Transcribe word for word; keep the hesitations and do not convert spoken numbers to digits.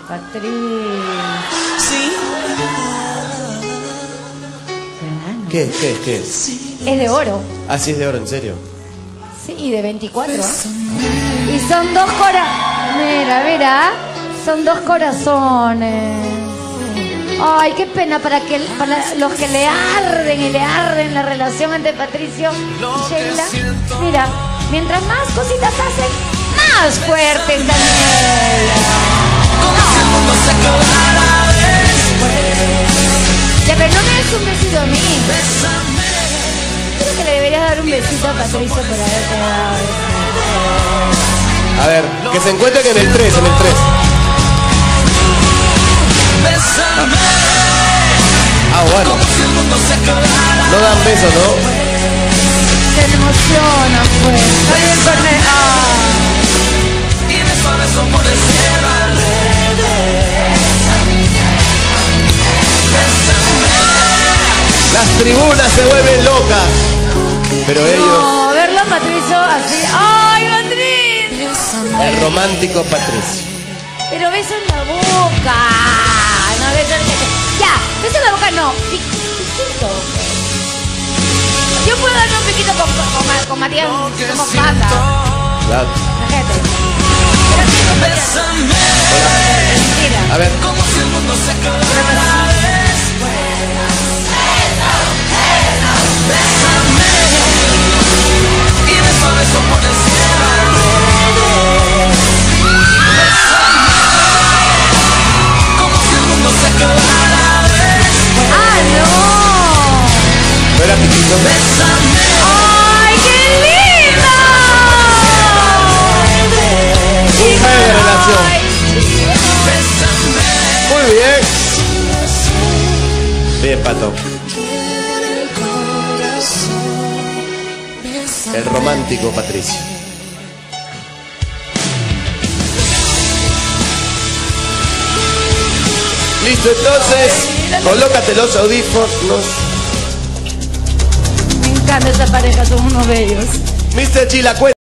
Patricio. ¿Qué? ¿Qué? ¿Qué? Es de oro. Ah, sí, es de oro, ¿en serio? Sí, de veinticuatro. Y son dos corazones. Mira, mira. Son dos corazones. Ay, qué pena para, que, para los que le arden y le arden la relación entre Patricio y Sheila. Mira, mientras más cositas hacen, más fuerte es Daniela. Ya, pero no me des un besito a mí. Creo que le deberías dar un besito a Patricio por haberte dado. A ver, que se encuentren en el tres, en el tres. Ah, bueno. No dan besos, ¿no? Se emociona, pues. Está bien con él. Las tribunas se vuelven locas. Pero ellos... No, verlo a Patricio así. ¡Ay, Patricio! El romántico Patricio. Pero beso en la boca. No, beso en la... Ya, beso en la boca no. Pi- Piquito. Yo puedo darle un piquito con, con, con Matías. Somos patas. Claro. Imagínate. Mentira. A ver. ¡Ah, no! ¿No era piquito? ¡Ay, qué lindo! Un mes de relación. Muy bien. Bien, Pato. El romántico Patricio. Listo, entonces, colócate los audífonos. Me encanta esa pareja, son unos bellos. mister G, la cuenta.